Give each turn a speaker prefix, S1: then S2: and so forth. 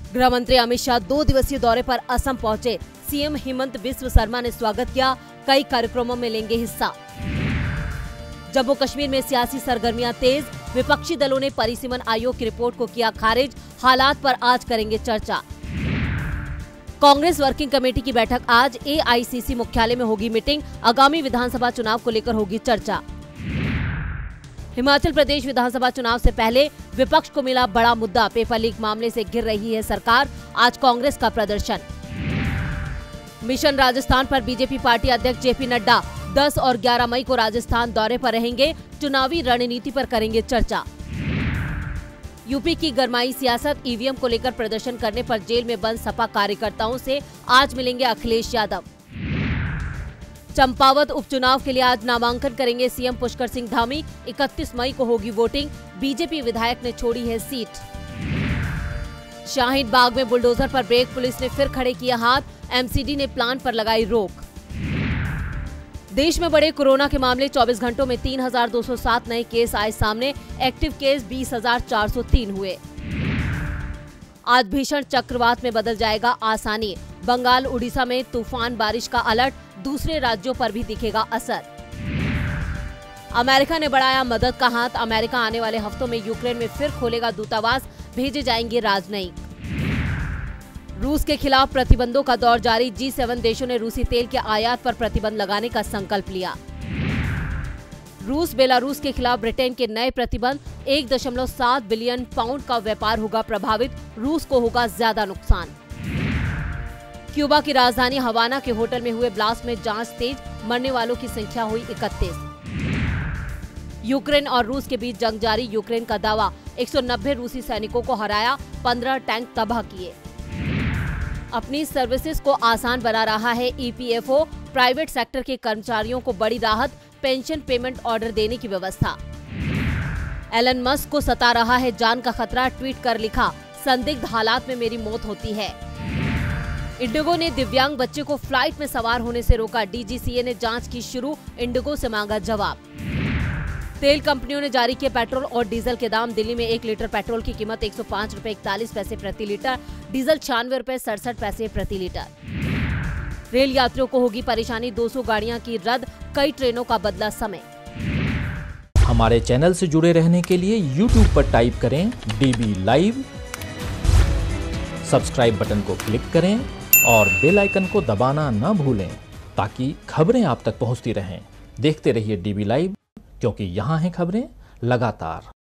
S1: गृह मंत्री अमित शाह 2 दिवसीय दौरे पर असम पहुंचे। सीएम हेमंत बिस्व शर्मा ने स्वागत किया। कई कार्यक्रमों में लेंगे हिस्सा। जम्मू कश्मीर में सियासी सरगर्मियां तेज। विपक्षी दलों ने परिसीमन आयोग की रिपोर्ट को किया खारिज। हालात पर आज करेंगे चर्चा। कांग्रेस वर्किंग कमेटी की बैठक आज। एआईसीसी मुख्यालय में होगी मीटिंग। आगामी विधानसभा चुनाव को लेकर होगी चर्चा। हिमाचल प्रदेश विधानसभा चुनाव से पहले विपक्ष को मिला बड़ा मुद्दा। पेपर लीक मामले से घिर रही है सरकार। आज कांग्रेस का प्रदर्शन। मिशन राजस्थान पर बीजेपी पार्टी अध्यक्ष जेपी नड्डा 10 और 11 मई को राजस्थान दौरे पर रहेंगे। चुनावी रणनीति पर करेंगे चर्चा। यूपी की गरमाई सियासत। ईवीएम को लेकर प्रदर्शन करने पर जेल में बंद सपा कार्यकर्ताओं से आज मिलेंगे अखिलेश यादव। चंपावत उपचुनाव के लिए आज नामांकन करेंगे सीएम पुष्कर सिंह धामी। 31 मई को होगी वोटिंग। बीजेपी विधायक ने छोड़ी है सीट। शाहीन बाग में बुलडोजर पर ब्रेक। पुलिस ने फिर खड़े किए हाथ। एमसीडी ने प्लान पर लगाई रोक। देश में बढ़े कोरोना के मामले। 24 घंटों में 3,207 नए केस आए सामने। एक्टिव केस 20,403 हुए। आज भीषण चक्रवात में बदल जाएगा आसानी। बंगाल उड़ीसा में तूफान बारिश का अलर्ट। दूसरे राज्यों पर भी दिखेगा असर। अमेरिका ने बढ़ाया मदद का हाथ। अमेरिका आने वाले हफ्तों में यूक्रेन में फिर खोलेगा दूतावास। भेजे जाएंगे राजनयिक। रूस के खिलाफ प्रतिबंधों का दौर जारी। G7 देशों ने रूसी तेल के आयात पर प्रतिबंध लगाने का संकल्प लिया। रूस बेलारूस के खिलाफ ब्रिटेन के नए प्रतिबंध। 1.7 बिलियन पाउंड का व्यापार होगा प्रभावित। रूस को होगा ज्यादा नुकसान। क्यूबा की राजधानी हवाना के होटल में हुए ब्लास्ट में जांच तेज। मरने वालों की संख्या हुई 31। यूक्रेन और रूस के बीच जंग जारी। यूक्रेन का दावा 190 रूसी सैनिकों को हराया। 15 टैंक तबाह किए। अपनी सर्विसेज को आसान बना रहा है ईपीएफओ। प्राइवेट सेक्टर के कर्मचारियों को बड़ी राहत। पेंशन पेमेंट ऑर्डर देने की व्यवस्था। एलन मस्क को सता रहा है जान का खतरा। ट्वीट कर लिखा, संदिग्ध हालात में मेरी मौत होती है। इंडिगो ने दिव्यांग बच्चे को फ्लाइट में सवार होने से रोका। डीजीसीए ने जांच की शुरू। इंडिगो से मांगा जवाब। तेल कंपनियों ने जारी किए पेट्रोल और डीजल के दाम। दिल्ली में 1 लीटर पेट्रोल की कीमत 105 रुपए 41 पैसे प्रति लीटर। डीजल 96 रुपए 67 पैसे प्रति लीटर। रेल यात्रियों को होगी परेशानी। 200 गाड़ियां की रद्द। कई ट्रेनों का बदला समय।
S2: हमारे चैनल से जुड़े रहने के लिए YouTube पर टाइप करें DB लाइव। सब्सक्राइब बटन को क्लिक करें और बेल आइकन को दबाना न भूलें ताकि खबरें आप तक पहुंचती रहें। देखते रहिए DB लाइव, क्योंकि यहाँ हैं खबरें लगातार।